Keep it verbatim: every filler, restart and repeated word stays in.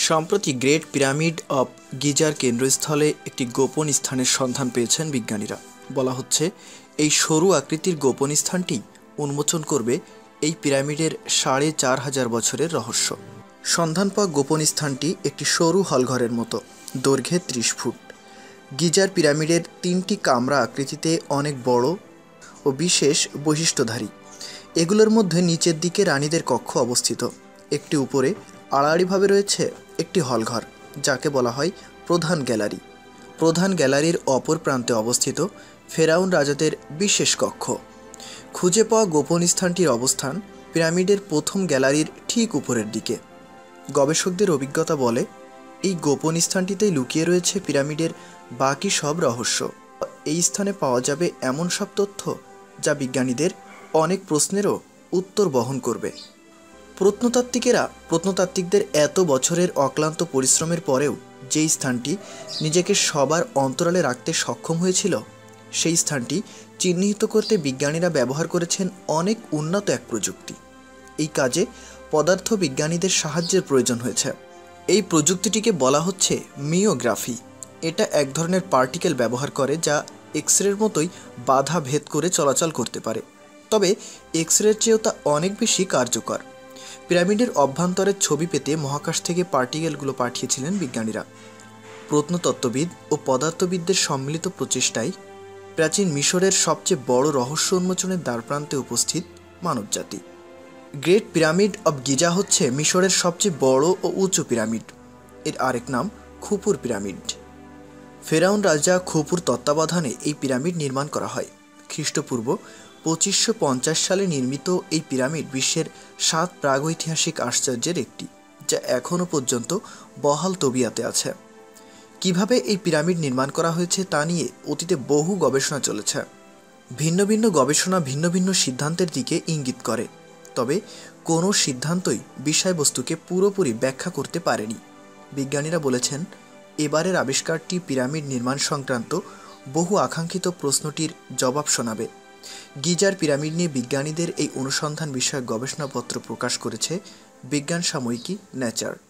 সম্প্রতি great pyramid of geyser কেন্দ্রস্থলে একটি গোপন স্থানের সন্ধান পেয়েছেন বিজ্ঞানীরা। বলা হচ্ছে এই সরু আকৃতির গোপন স্থানটি উন্মোচন করবে এই পিরামিডের সাড়ে চার হাজার বছরের রহস্য। সন্ধান পাওয়া গোপন স্থানটি একটি সরু হলঘরের মতো, দৈর্ঘ্যে ত্রিশ ফুট। গিজার পিরামিডের তিনটি কামরা আকৃতিতে অনেক বড় ও বিশেষ বৈশিষ্ট্যধারী। এগুলোর মধ্যে নিচের দিকে রানীদের কক্ষ অবস্থিত। একটি উপরে আড়াআড়িভাবে রয়েছে একটি হলঘর, যাকে বলা হয় প্রধান গ্যালারি। প্রধান গ্যালারির অপর প্রান্তে অবস্থিত ফেরাউন রাজাদের বিশেষ কক্ষ। খুঁজে পাওয়া গোপন স্থানটির অবস্থান পিরামিডের প্রথম গ্যালারির ঠিক উপরের দিকে। গবেষকদের অভিজ্ঞতা বলে এই গোপন স্থানটিতেই লুকিয়ে রয়েছে পিরামিডের বাকি সব রহস্য। এই স্থানে পাওয়া যাবে এমন সব তথ্য যা বিজ্ঞানীদের অনেক প্রশ্নেরও উত্তর বহন করবে। প্রত্নতাত্ত্বিকেরা প্রত্নতাত্ত্বিকদের এত বছরের অক্লান্ত পরিশ্রমের পরেও যেই স্থানটি নিজেকে সবার অন্তরালে রাখতে সক্ষম হয়েছিল, সেই স্থানটি চিহ্নিত করতে বিজ্ঞানীরা ব্যবহার করেছেন অনেক উন্নত এক প্রযুক্তি। এই কাজে পদার্থবিজ্ঞানীদের সাহায্যের প্রয়োজন হয়েছে। এই প্রযুক্তিটিকে বলা হচ্ছে মিওগ্রাফি। এটা এক ধরনের পার্টিকেল ব্যবহার করে যা এক্স রের মতোই বাধা ভেদ করে চলাচল করতে পারে, তবে এক্স রের চেয়েও তা অনেক বেশি কার্যকর। পিরামিডের অভ্যন্তরের ছবি পেতে মহাকাশ থেকে পার্টিকেলগুলো পাঠিয়েছিলেন বিজ্ঞানীরা। প্রত্নতত্ত্ববিদ ও পদার্থবিদদের সম্মিলিত প্রচেষ্টায় প্রাচীন মিশরের সবচেয়ে বড় রহস্য উন্মোচনের দ্বারপ্রান্তে উপস্থিত মানবজাতি। গ্রেট পিরামিড অব গিজা হচ্ছে মিশরের সবচেয়ে বড় ও উঁচু পিরামিড। এর আরেক নাম খুফুর পিরামিড। ফেরাউন রাজা খুফুর তত্ত্বাবধানে এই পিরামিড নির্মাণ করা হয়। খ্রিস্টপূর্ব পঁচিশশো পঞ্চাশ সালে নির্মিত এই পিরামিড বিশ্বের সাত প্রাগৈতিহাসিক আশ্চর্যের একটি, যা এখনও পর্যন্ত বহাল তবিয়াতে আছে। কিভাবে এই পিরামিড নির্মাণ করা হয়েছে তা নিয়ে অতীতে বহু গবেষণা চলেছে। ভিন্ন ভিন্ন গবেষণা ভিন্ন ভিন্ন সিদ্ধান্তের দিকে ইঙ্গিত করে, তবে কোনো সিদ্ধান্তই বিষয়বস্তুকে পুরোপুরি ব্যাখ্যা করতে পারেনি। বিজ্ঞানীরা বলেছেন এবারের আবিষ্কারটি পিরামিড নির্মাণ সংক্রান্ত বহু আকাঙ্ক্ষিত প্রশ্নটির জবাব শোনাবে। গিজার পিরামিড নিয়ে বিজ্ঞানীদের এই অনুসন্ধান বিষয়ক গবেষণাপত্র প্রকাশ করেছে বিজ্ঞান সাময়িকী নেচার।